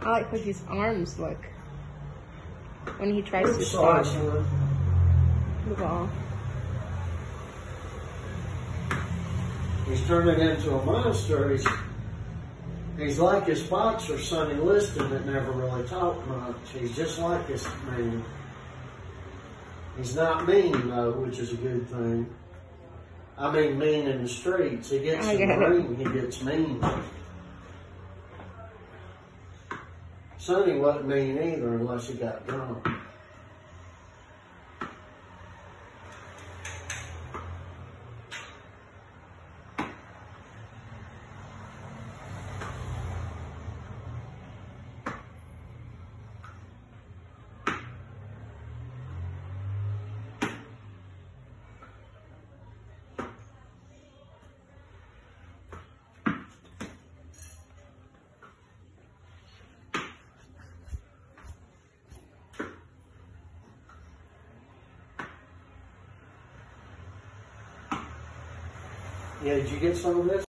I like how his arms look when he tries to spot the ball. He's turning into a monster. He's like his boxer, Sonny Liston, that never really talked much. He's just like his man. He's not mean, though, which is a good thing. I mean mean in the streets. He gets in the ring, he gets mean. Sonny wasn't mean either unless he got drunk. Yeah, did you get some of this?